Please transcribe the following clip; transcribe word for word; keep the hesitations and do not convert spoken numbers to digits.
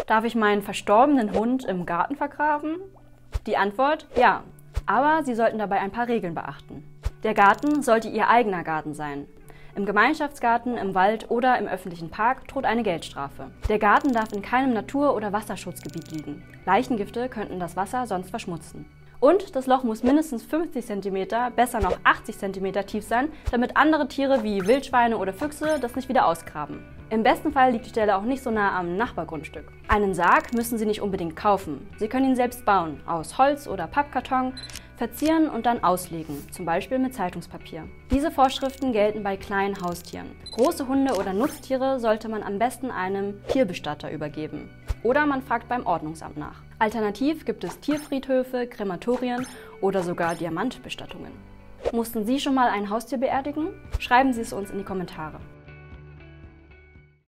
Darf ich meinen verstorbenen Hund im Garten vergraben? Die Antwort: ja. Aber Sie sollten dabei ein paar Regeln beachten. Der Garten sollte Ihr eigener Garten sein. Im Gemeinschaftsgarten, im Wald oder im öffentlichen Park droht eine Geldstrafe. Der Garten darf in keinem Natur- oder Wasserschutzgebiet liegen. Leichengifte könnten das Wasser sonst verschmutzen. Und das Loch muss mindestens fünfzig Zentimeter, besser noch achtzig Zentimeter tief sein, damit andere Tiere wie Wildschweine oder Füchse das nicht wieder ausgraben. Im besten Fall liegt die Stelle auch nicht so nah am Nachbargrundstück. Einen Sarg müssen Sie nicht unbedingt kaufen. Sie können ihn selbst bauen, aus Holz oder Pappkarton, verzieren und dann auslegen, zum Beispiel mit Zeitungspapier. Diese Vorschriften gelten bei kleinen Haustieren. Große Hunde oder Nutztiere sollte man am besten einem Tierbestatter übergeben. Oder man fragt beim Ordnungsamt nach. Alternativ gibt es Tierfriedhöfe, Krematorien oder sogar Diamantbestattungen. Mussten Sie schon mal ein Haustier beerdigen? Schreiben Sie es uns in die Kommentare.